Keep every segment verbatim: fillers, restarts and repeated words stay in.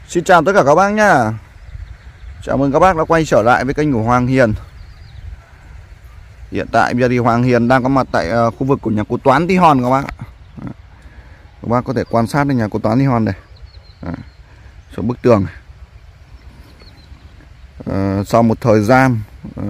Xin chào tất cả các bác nhá. Chào mừng các bác đã quay trở lại với kênh của Hoàng Hiền. Hiện tại bây giờ thì Hoàng Hiền đang có mặt tại uh, khu vực của nhà cô Toán Tí Hon các bác. Các bác có thể quan sát đến nhà cô Toán Tí Hon này. À, số bức tường này. Uh, sau một thời gian uh,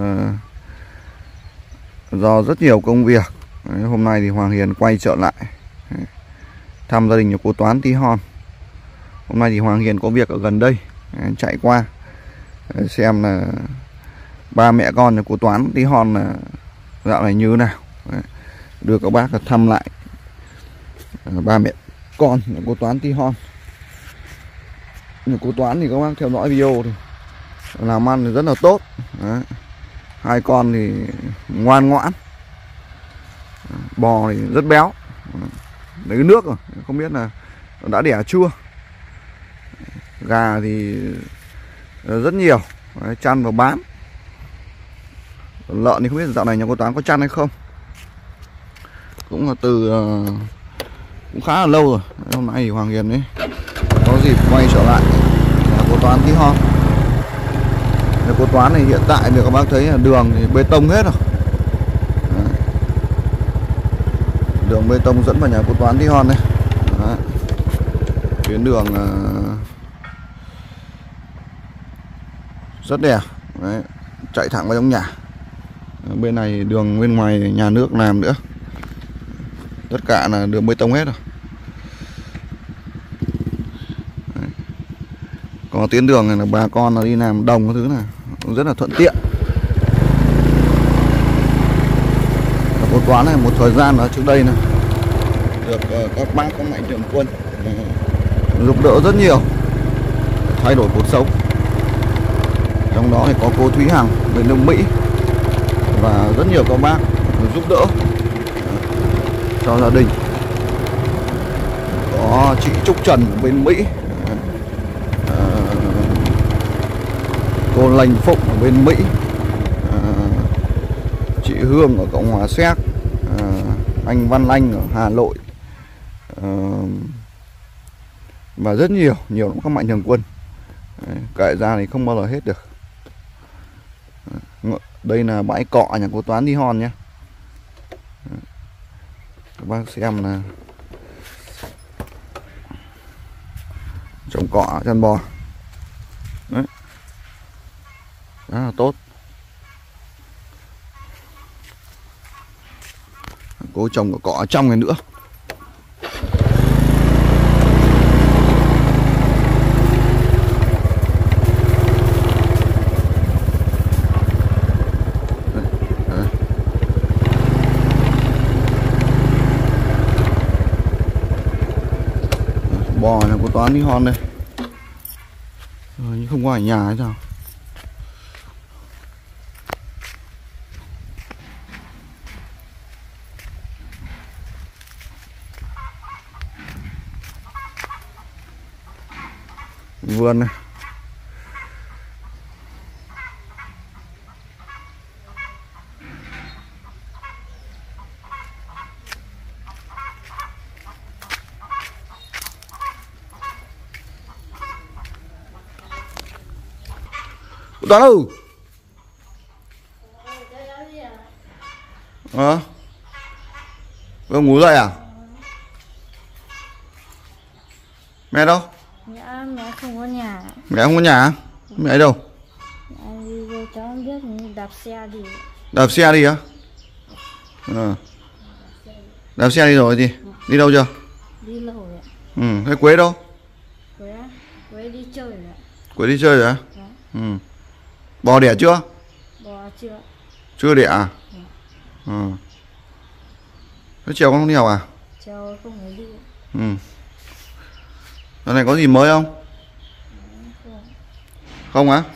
do rất nhiều công việc, Đấy, hôm nay thì Hoàng Hiền quay trở lại Đấy, thăm gia đình nhà cô Toán Tí Hon. Hôm nay thì Hoàng Hiền có việc ở gần đây, Đấy, chạy qua Đấy, xem là ba mẹ con nhà cô Toán Tí Hon là dạo này như thế nào. Đấy, đưa các bác thăm lại ba mẹ con nhà cô Toán Tí Hon. Nhà cô Toán thì các bác theo dõi video thì làm ăn thì rất là tốt. Đấy, hai con thì ngoan ngoãn, bò thì rất béo. Lấy cái nước rồi, không biết là đã đẻ chưa. Gà thì rất nhiều, Đấy, chăn và bán. Lợn thì không biết dạo này nhà cô Toán có chăn hay không. Cũng là từ uh, cũng khá là lâu rồi. Hôm nay thì Hoàng Hiền ấy có dịp quay trở lại nhà cô Toán Tí Hon. Nhà cô Toán này hiện tại được các bác thấy là đường thì bê tông hết rồi. Đấy, đường bê tông dẫn vào nhà cô Toán Tí Hon này. Đấy, tuyến đường uh, rất đẹp. Đấy, chạy thẳng vào trong nhà. Bên này đường bên ngoài nhà nước làm nữa, tất cả là đường bê tông hết rồi. Đấy, có tuyến đường này là bà con là đi làm đồng cái thứ này cũng rất là thuận tiện. Cô Toán này một thời gian ở trước đây này được các bác có mạnh thường quân giúp đỡ rất nhiều, thay đổi cuộc sống. Trong đó thì có cô Thúy Hằng bên nước Mỹ và rất nhiều các bác giúp đỡ cho gia đình. Có chị Trúc Trần bên Mỹ, à, cô Lành Phụng ở bên Mỹ, à, chị Hương ở Cộng hòa Séc, à, anh Văn Anh ở Hà Nội, à, và rất nhiều nhiều lắm các mạnh thường quân. Đấy, kể ra thì không bao giờ hết được. Đây là bãi cọ nhà cô Toán Tí Hon nhé. Các bác xem là trồng cọ chăn bò. Đấy, rất là tốt. Cô trồng cọ ở trong này nữa. Bò này cô Toán Tí Hon đây. Ờ, nhưng không có ở nhà hay sao. Vườn này. Toán ơi. Ờ. Vừa ngủ dậy à? Mẹ đâu? Dạ, mẹ không có nhà. Mẹ không có nhà? Mẹ ở đâu? Mẹ đi vô cháu không biết, đạp xe đi. Đạp xe đi á? Ờ. Đạp xe đi rồi gì? Đi đâu chưa? Đi lâu rồi ạ. Ừ, thế Quế đâu? Quế á? Quế đi chơi rồi ạ. Quế đi chơi rồi á? Dạ. Ừ. Bò đẻ chưa? Bò chưa. Chưa đẻ à? Dạ. Ừ. Thế chiều con không đi học à? Cháu không phải đi. Ừ. Giờ này có gì mới không? Không. Không á?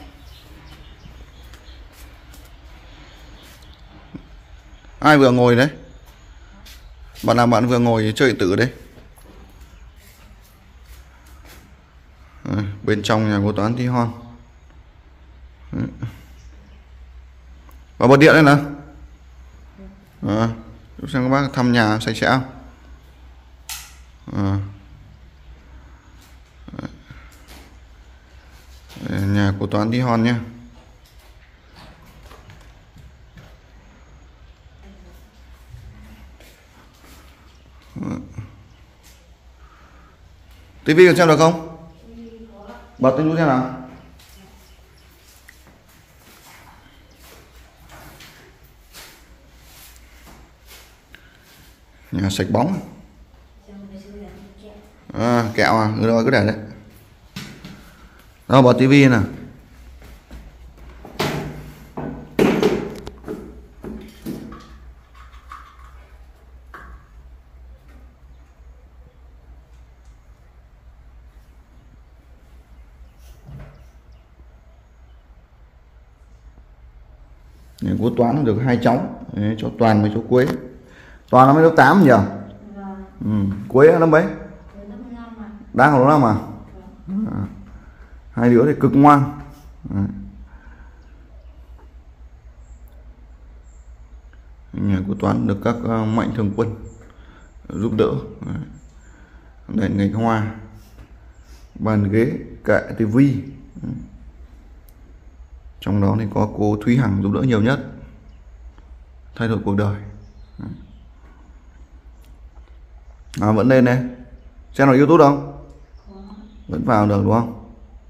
Ai vừa ngồi đấy? Bạn nào bạn vừa ngồi chơi điện tử đấy? À, bên trong nhà cô Toán Tí Hon. Và bật điện đây nè. À, xem các bác thăm nhà sạch sẽ không? À. Nhà của Toán Tí Hon nhá. tivi còn xem được không? Bật lên chút xem nào. Nhà sạch bóng. À, kẹo à, ừ rồi cứ để đấy. Đó, bật tivi nè. Của Toán được hai cháu. Đấy, cho Toàn với cháu Quế. Toàn nó mới lớp tám nhỉ? Vâng. Ừ. Quế nó mấy? Đang học lớp năm à? Vâng. À. Hai đứa thì cực ngoan. Đấy. Nhà của Toán được các uh, mạnh thường quân giúp đỡ. Đấy. Đèn ngành hoa, bàn ghế, kệ tivi. Trong đó thì có cô Thúy Hằng giúp đỡ nhiều nhất, thay đổi cuộc đời. À, vẫn lên đây. Xem vào YouTube không? Vẫn vào được đúng không?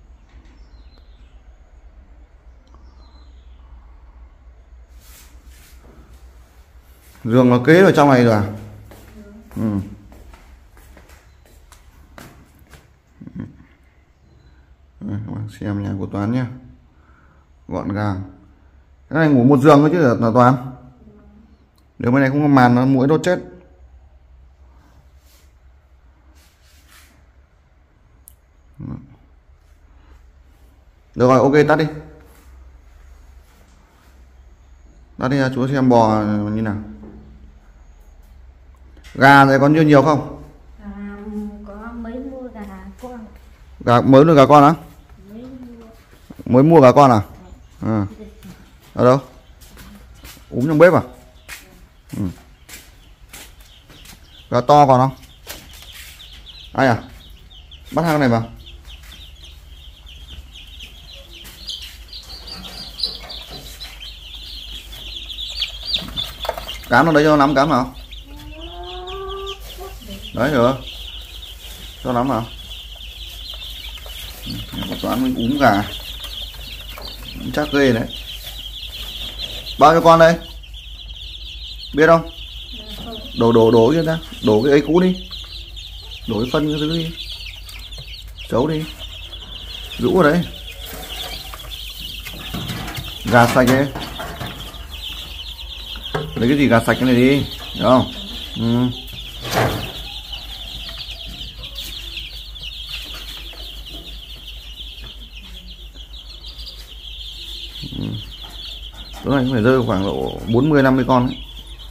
Giường nó kế vào trong này rồi à? Ừ. Đây, các bạn xem nhà của Toán nhé. Gọn gàng. Cái này ngủ một giường thôi chứ là Toán. Nếu bên này không có màn nó muỗi đốt chết. Được rồi, ok, tắt đi. Tắt đi, chú xem bò như nào. Gà này có nhiều nhiều không? À, có mấy mua gà con. Gà mới nuôi gà con á? Mới mua. Mới mua gà con à? À. Ở đâu? Úm trong bếp à? Ừ. Gà to còn không? Ai à? Bắt hai con này vào. Cám nó đấy cho nắm cám nào. Đấy rồi. Cho nắm nào. Có Toán mình úm gà. Chắc ghê đấy. Bao nhiêu con đây? Biết không? Đổ đổ đổ kia ra. Đổ cái ấy cũ đi. Đổ cái phân cái thứ đi. Chấu đi. Rũ ở đấy. Gà sạch ấy. Lấy cái gì gà sạch cái này đi. Được không? Ừ. Ừ. Tối nay phải rơi khoảng độ bốn mươi năm mươi con ấy.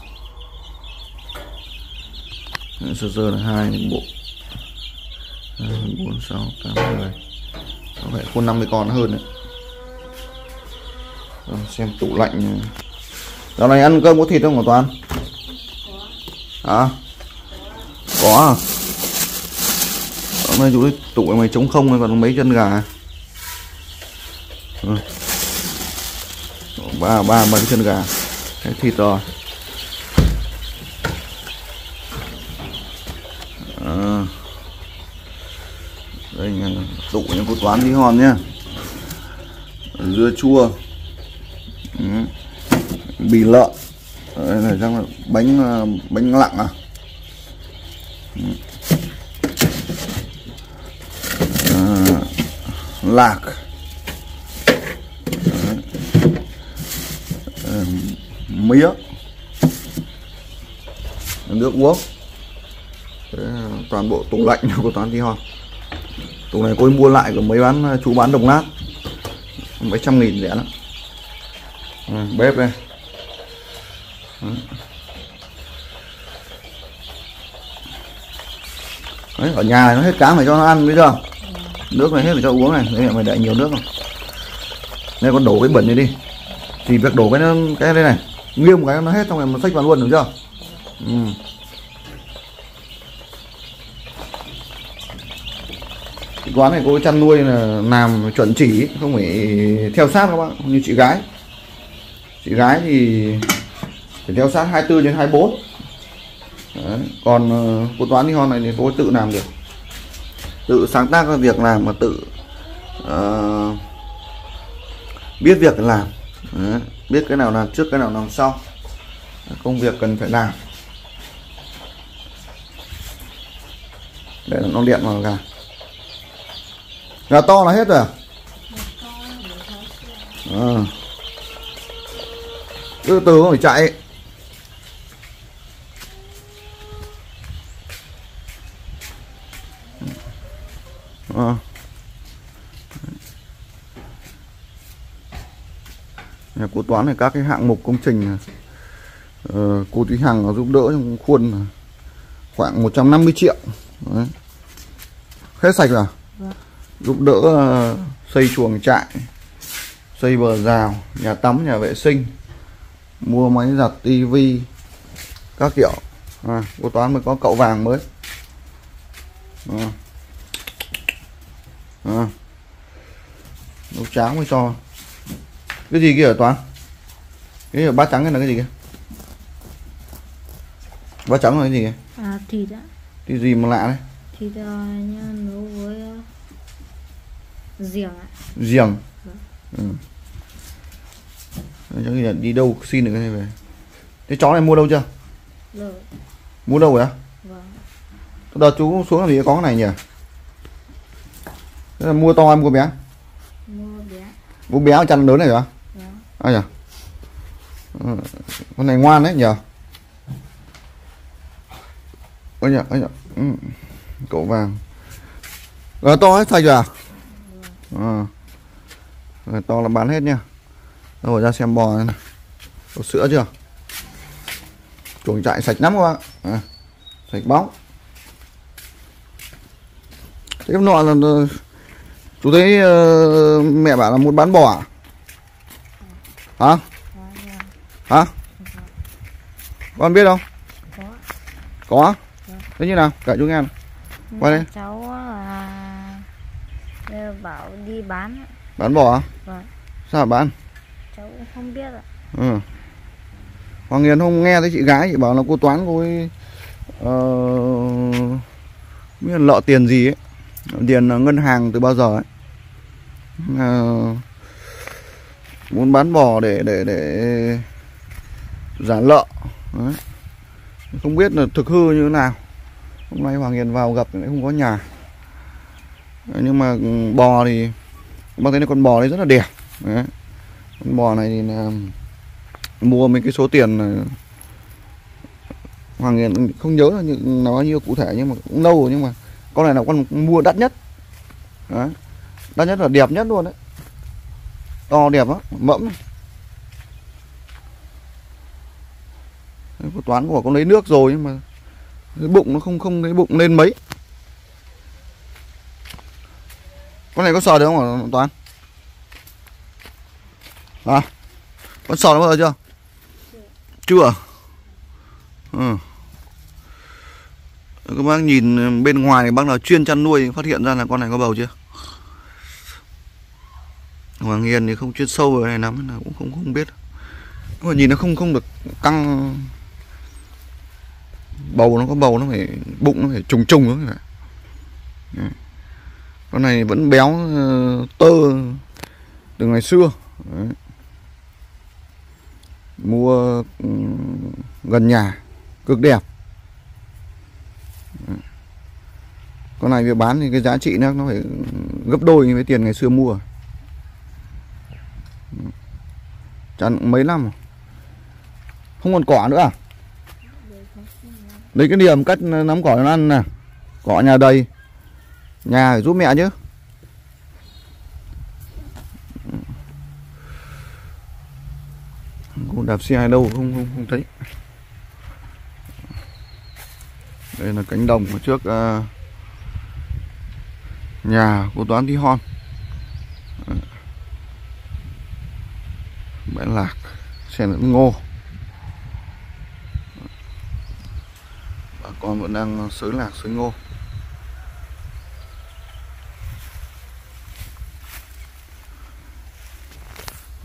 Sơ sơ là hai bộ hai bốn sáu tám mười, có vẻ khôn năm mươi con hơn đấy. Rồi, xem tủ lạnh. Dạo này ăn cơm có thịt không hả Toàn? Hả? Có à? Hôm nay chú tủ mày trống không còn mấy chân gà. Ừ. ba ba mấy chân gà, cái thịt rồi. À. Đây là tủ nhà cô Toán Tí Hon nhá. Dưa chua. Ừ. Bì lợn. Đây là chắc là bánh bánh lặng à. Ừ. À. Lạc. Mía, nước uống. Toàn bộ tủ lạnh của Toán Tí Hon. Tủ này cô ấy mua lại của mấy bán chú bán đồng nát mấy trăm nghìn rẻ lắm. À, bếp đây. Đấy, ở nhà này nó hết cá phải cho nó ăn, biết chưa? Nước này hết phải cho uống này. Đấy, mày để nhiều nước không? Đây con đổ cái bẩn này đi. Chỉ việc đổ cái cái đây này, nghiêm cái nó hết xong rồi mình xách vào luôn, được chưa? Ừ. Toán này cô chăn nuôi là làm chuẩn chỉ, không phải theo sát các bạn, như chị gái. Chị gái thì phải theo sát hai mươi tư trên hai mươi bốn. Đấy. Còn cô Toán Đi Hon này thì cô tự làm được, tự sáng tác ra việc làm mà tự uh, biết việc làm. Đấy. Biết cái nào làm trước cái nào làm sau, công việc cần phải làm. Để nó điện vào gà. Gà to là hết rồi à? À. Từ từ không phải chạy. À. Nhà cô Toán này các cái hạng mục công trình, uh, cô Thúy Hằng giúp đỡ trong khuôn khoảng một trăm năm mươi triệu. Đấy. Hết sạch rồi à? Vâng. Giúp đỡ uh, xây chuồng trại, xây bờ rào, nhà tắm, nhà vệ sinh, mua máy giặt, tivi các kiểu. À, cô Toán mới có cậu vàng mới. À. À. Nấu cháo mới cho. Cái gì kia ở Toán? Cái bát trắng này là cái gì kia? Bát trắng là cái gì kia? À, thịt ạ. Cái gì mà lạ đấy? Thịt uh, nấu với uh, giềng ạ. Giềng. Vâng. Ừ. Là đi đâu xin được cái này về. Cái chó này mua đâu chưa? Rồi. Mua đâu rồi á? Vâng. Đợt chú xuống làm gì có cái này nhỉ? Thế là mua to em mua bé? Mua bé. Mua bé chăn lớn này rồi á? Vâng. À nhỉ? Ừ. Con này ngoan đấy nhỉ? Ôi nhỉ, ôi nhỉ. Ừ. Cậu vàng. Gà to hết sạch rồi à? Vâng. À. Gà to là bán hết nha. Rồi ra xem bò này, này. Có sữa chưa? Chuồng trại sạch lắm các bạn. À. Sạch bóng. Thế nọ là chú thấy uh, mẹ bảo là muốn bán bò à? Hả? Hả? Con biết không? Có. Có? Thế như nào? Kể chú nghe nào. Qua đây. Cháu là bảo đi bán. Bán bò à? Vâng. Sao bán? Cháu cũng không biết ạ. Ừ. Hoàng Hiền không nghe thấy chị gái chị bảo là cô Toán cô ấy uh, biết lợ tiền gì ấy, tiền ngân hàng từ bao giờ ấy, uh, muốn bán bò để để để giả lợ. Đấy. Không biết là thực hư như thế nào. Hôm nay Hoàng Hiền vào gặp lại không có nhà. Đấy, nhưng mà bò thì bác thấy là con bò đấy rất là đẹp. Đấy. Con bò này thì là mua mấy cái số tiền này, Hoàng Hiền không nhớ là nó bao nhiêu cụ thể nhưng mà cũng lâu rồi, nhưng mà con này là con mua đắt nhất. Đấy. Đắt nhất là đẹp nhất luôn đấy. To đẹp lắm, mẫm. Của Toán của con lấy nước rồi nhưng mà cái bụng nó không không cái bụng lên mấy. Con này có sờ được không hả Toán? À, con sờ nó bao giờ chưa? Chưa. Ừ. Các bác nhìn bên ngoài này, bác nào chuyên chăn nuôi phát hiện ra là con này có bầu chưa? Hoàng Hiền thì không chuyên sâu về này lắm, là cũng không không biết. Nhưng mà nhìn nó không không được căng. Bầu nó có bầu nó phải bụng nó phải trùng trùng nữa. Con này vẫn béo tơ từ ngày xưa. Đấy. Mua gần nhà cực đẹp. Đấy. Con này việc bán thì cái giá trị nó nó phải gấp đôi với tiền ngày xưa mua. Chăn mấy năm rồi. Không còn cỏ nữa à? Lấy cái điểm cắt nắm cỏ nó ăn nè. Cỏ nhà đầy. Nhà phải giúp mẹ chứ. Cô đạp xe đâu không không không thấy. Đây là cánh đồng ở trước uh, nhà cô Toán Đi Hon. Bãi lạc, xe lẫn ngô. Bà con vẫn đang xới lạc xới ngô.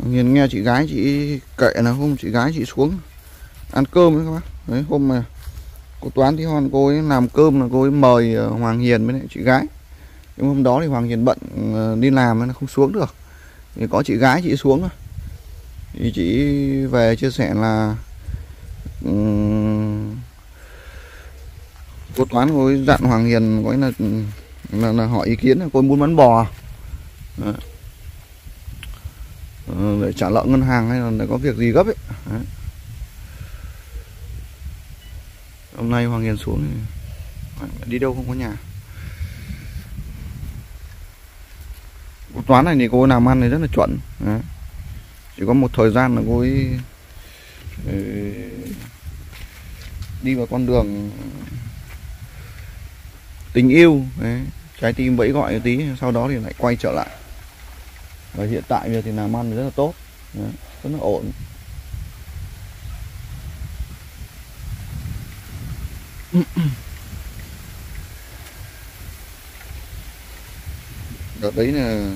Hiền nghe chị gái chị kệ là hôm chị gái chị xuống ăn cơm đấy các bác. Đấy, hôm mà cô Toán Tí Hon cô ấy làm cơm là cô ấy mời Hoàng Hiền với lại chị gái. Nhưng hôm đó thì Hoàng Hiền bận đi làm nên không xuống được. Thì có chị gái chị xuống thôi. Thì chị về chia sẻ là um, cô Toán cô ấy dặn Hoàng Hiền có là, là là hỏi ý kiến là cô ấy muốn bán bò. Đấy. Để trả nợ ngân hàng hay là để có việc gì gấp ấy. Đấy. Hôm nay Hoàng Hiền xuống thì đi đâu không có nhà. Cô Toán này thì cô ấy làm ăn thì rất là chuẩn. Đấy. Chỉ có một thời gian là cô ấy đi vào con đường tình yêu. Đấy. Trái tim vẫy gọi một tí, sau đó thì lại quay trở lại. Và hiện tại bây giờ thì làm ăn rất là tốt. Đấy. Rất là ổn. Đợt đấy là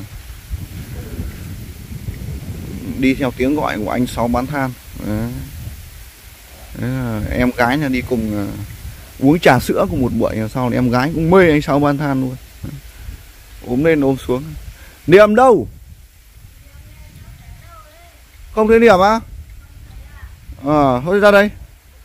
đi theo tiếng gọi của anh Sáu bán than. Đấy. Đấy là em gái là đi cùng uh, uống trà sữa cùng một buổi, sau này em gái cũng mê anh Sáu bán than luôn. Đấy. Ốm lên ôm xuống. Niệm đâu? Không thấy Niệm á? À, thôi ra đây.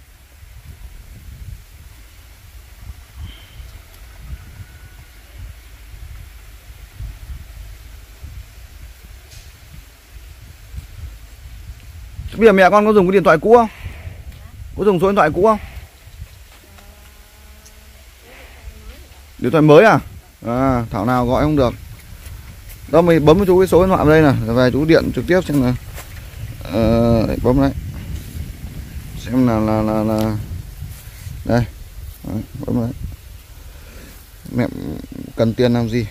Bây giờ mẹ con có dùng cái điện thoại cũ không? Có dùng số điện thoại cũ không? Điện thoại mới à? À, thảo nào gọi không được. Đó mình bấm cho chú cái số điện thoại vào đây nè, về chú điện trực tiếp xem là uh, bấm đấy. Xem là là là, là... đây. Đấy, bấm đấy. Mẹ cần tiền làm gì?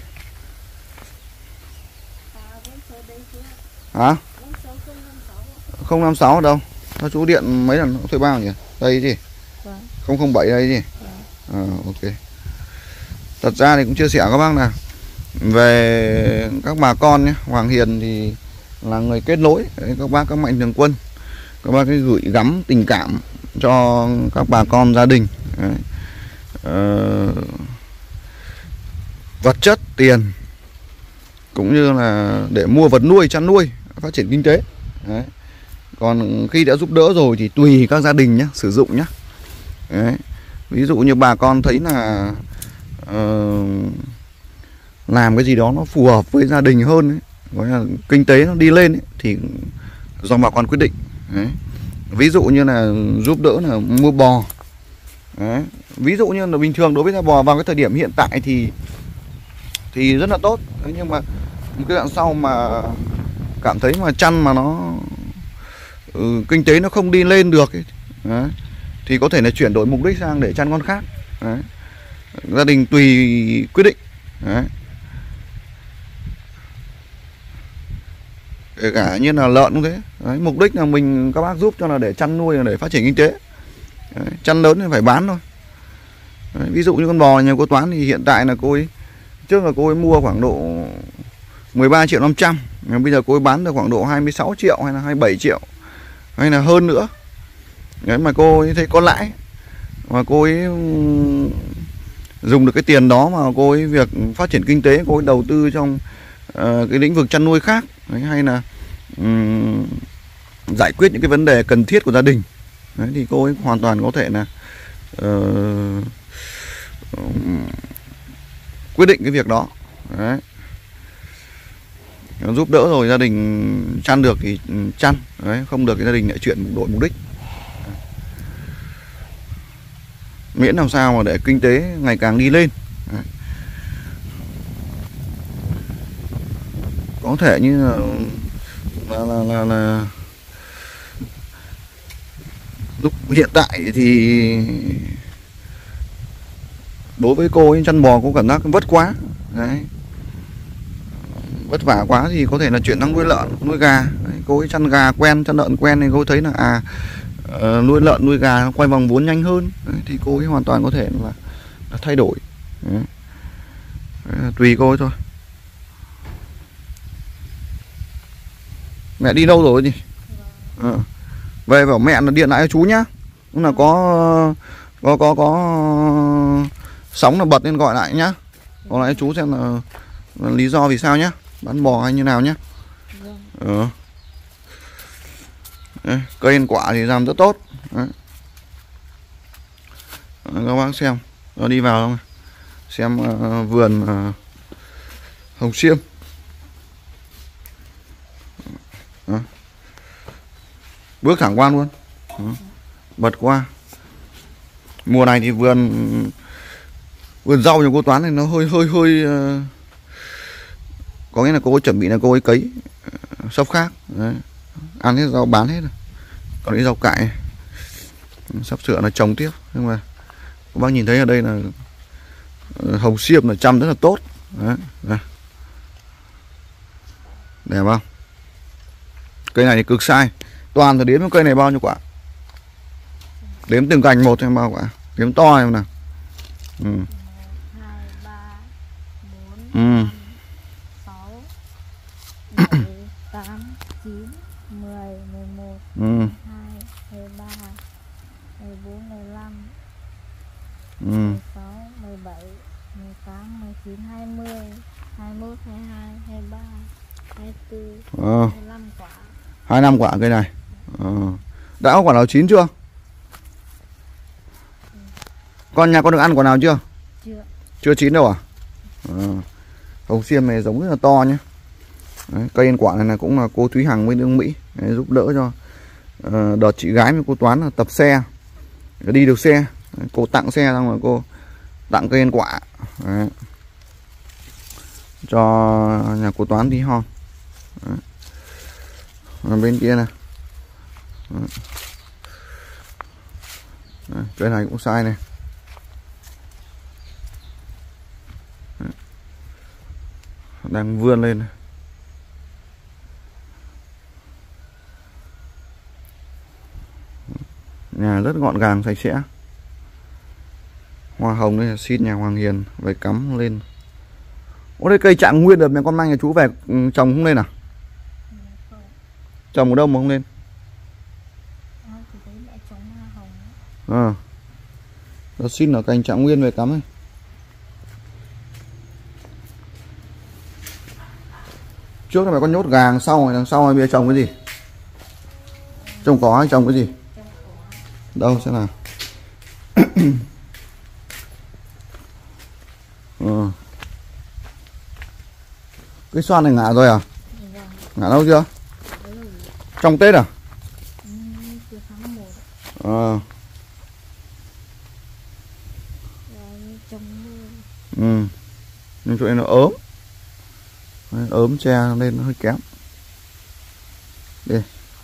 Hả? không năm sáu ở đâu? Cho chú điện mấy lần thuê bao nhỉ? Đây gì? Vâng. không không bảy đây gì? Vâng. À, ok. Thật ra thì cũng chia sẻ các bác là về các bà con nhé. Hoàng Hiền thì là người kết nối. Đấy, các bác các mạnh thường quân. Các bác cái gửi gắm tình cảm cho các bà con gia đình. Đấy. Ờ, vật chất, tiền cũng như là để mua vật nuôi, chăn nuôi, phát triển kinh tế. Đấy. Còn khi đã giúp đỡ rồi thì tùy các gia đình nhé, sử dụng nhé. Đấy. Ví dụ như bà con thấy là uh, làm cái gì đó nó phù hợp với gia đình hơn ấy, gọi là kinh tế nó đi lên ấy, thì do bà con quyết định. Đấy. Ví dụ như là giúp đỡ là mua bò. Đấy. Ví dụ như là bình thường đối với gia bò vào cái thời điểm hiện tại thì thì rất là tốt. Đấy, nhưng mà cái đoạn sau mà cảm thấy mà chăn mà nó ừ, kinh tế nó không đi lên được ấy. Đấy. Thì có thể là chuyển đổi mục đích sang để chăn con khác. Đấy. Gia đình tùy quyết định. Đấy. Kể cả như là lợn cũng thế. Đấy. Mục đích là mình các bác giúp cho là để chăn nuôi, là để phát triển kinh tế. Đấy. Chăn lớn thì phải bán thôi. Đấy. Ví dụ như con bò nhà cô Toán thì hiện tại là cô ấy trước là cô ấy mua khoảng độ mười ba triệu năm trăm, bây giờ cô ấy bán được khoảng độ hai mươi sáu triệu hay là hai mươi bảy triệu hay là hơn nữa. Đấy, mà cô ấy thấy có lãi và cô ấy dùng được cái tiền đó mà cô ấy việc phát triển kinh tế, cô ấy đầu tư trong uh, cái lĩnh vực chăn nuôi khác. Đấy, hay là um, giải quyết những cái vấn đề cần thiết của gia đình. Đấy, thì cô ấy hoàn toàn có thể là uh, um, quyết định cái việc đó. Đấy. Giúp đỡ rồi gia đình chăn được thì chăn. Đấy, không được thì gia đình lại chuyển đổi mục đích. Miễn làm sao mà để kinh tế ngày càng đi lên. Đấy. Có thể như là là, là, là, là lúc hiện tại thì đối với cô ấy chăn bò cô cảm giác vất quá. Đấy. Vất vả quá thì có thể là chuyển sang nuôi lợn, nuôi gà. Đấy. Cô ấy chăn gà quen, chăn lợn quen thì cô ấy thấy là à uh, nuôi lợn, nuôi gà quay vòng vốn nhanh hơn. Đấy. Thì cô ấy hoàn toàn có thể là, là thay đổi. Đấy. Đấy, tùy cô ấy thôi. Mẹ đi đâu rồi gì? Ờ. Về bảo mẹ là điện lại cho chú nhá. Lúc nào có có có có sóng là bật lên gọi lại nhá. Gọi lại cho chú xem là, là lý do vì sao nhá. Bán bò hay như nào nhá. Ờ. Đây, cây ăn quả thì làm rất tốt. Đấy. Đấy, các bác xem. Rồi đi vào xem uh, vườn uh, hồng xiêm. Đó. Bước thẳng qua luôn. Đó. Bật qua. Mùa này thì vườn vườn rau nhà cô Toán này nó hơi hơi hơi uh, có nghĩa là cô ấy chuẩn bị là cô ấy cấy uh, sắp khác. Đấy. Ăn hết rau bán hết rồi. Còn cái rau cải sắp sửa là trồng tiếp. Nhưng mà các bác nhìn thấy ở đây là uh, hồng xiêm là chăm rất là tốt. Đấy. Đấy. Đẹp không? Cây này thì cực sai. Toàn là đếm cây này bao nhiêu quả? Đếm từng cành một xem bao quả. Đếm to em nào. Ừ. hai, ba, bốn, Ừ. năm, sáu, bảy, tám, chín, mười, mười một, Ừ. mười hai, mười ba, mười bốn, mười lăm, Ừ. mười sáu, mười bảy, mười tám, mười chín, hai mươi, hai mươi mốt, hai mươi hai, hai mươi ba, hai mươi tư, Ờ. hai mươi lăm quả. hai mươi lăm quả cây này. Ờ. Đã có quả nào chín chưa? Con nhà con được ăn quả nào chưa? Chưa. Chưa chín đâu à? Ờ. Hồng xiêm này giống rất là to nhé. Đấy, cây ăn quả này là cũng là cô Thúy Hằng với Lương Mỹ. Đấy, giúp đỡ cho uh, đợt chị gái với cô Toán là tập xe đi được xe. Đấy, cô tặng xe xong rồi cô tặng cây ăn quả. Đấy. Cho nhà cô Toán tí hon. Đấy. Ở bên kia này. Đấy. Đấy, cái này cũng sai này. Đấy. Đang vươn lên này. Nhà rất gọn gàng sạch sẽ. Hoa hồng đây là xin nhà Hoàng Hiền về cắm lên. Ô đây cây trạng nguyên được mẹ con Manh nhà chú về trồng không lên à? Trồng ở đâu mà không lên? À. Đó xin ở cành trạng nguyên về cắm ấy. Trước là mẹ con nhốt gà, sau rồi đằng sau này bây giờ trồng cái gì? Trồng cỏ hay trồng cái gì? Đâu xem nào. Ừ. Cái xoan này ngã rồi à? Ngã đâu chưa? Trong Tết à? À. Ừ. Nhưng chỗ này nó ốm. Đấy, ốm che lên nó hơi kém. Đi.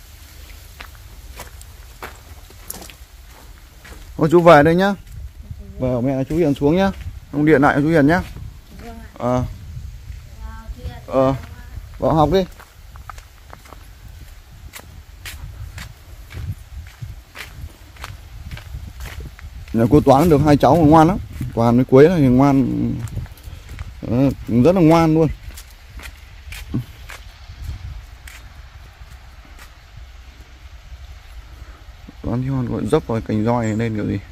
Thôi chú về đây nhá. Về mẹ là chú Hiền xuống nhá. Ông điện lại cho chú Hiền nhá. Ờ. Ờ. Vào học đi. Nhà cô Toán được hai cháu mà ngoan lắm. Toàn với Quế là thì ngoan. Ờ, rất là ngoan luôn. Toán thì hoàn gọi dốc rồi cành roi này lên kiểu gì.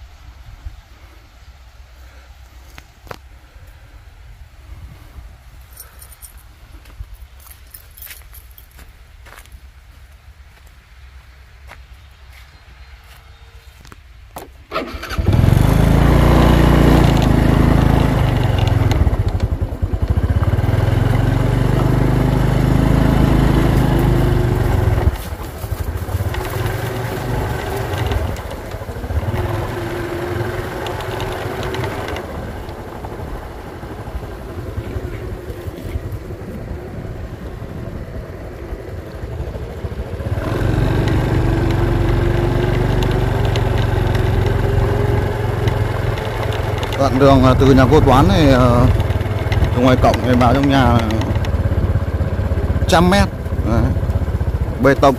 Đoạn đường từ nhà cô Toán này từ ngoài cổng này vào trong nhà trăm mét. Đấy. Bê tông.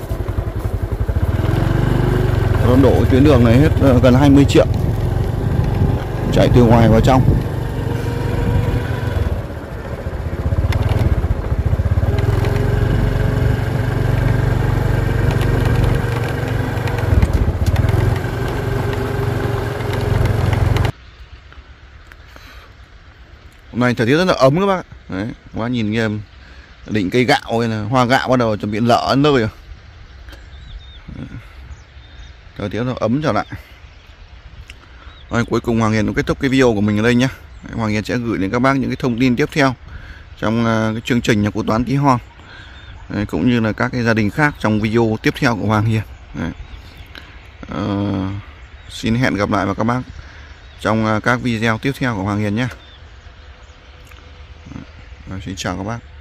Nó đổ tuyến đường này hết gần hai mươi triệu. Chạy từ ngoài vào trong. Hôm nay thời tiết rất là ấm các bác. Đấy, quá nhìn nghe đỉnh cây gạo hay là hoa gạo bắt đầu chuẩn bị lở đến nơi rồi. Thời tiết nó ấm trở lại. Rồi, cuối cùng Hoàng Hiền cũng kết thúc cái video của mình ở đây nhé. Hoàng Hiền sẽ gửi đến các bác những cái thông tin tiếp theo trong uh, cái chương trình nhà cô Toán Tí Hon. Đấy, cũng như là các cái gia đình khác trong video tiếp theo của Hoàng Hiền. Đấy. Uh, xin hẹn gặp lại và các bác trong uh, các video tiếp theo của Hoàng Hiền nhé. Xin chào các bác.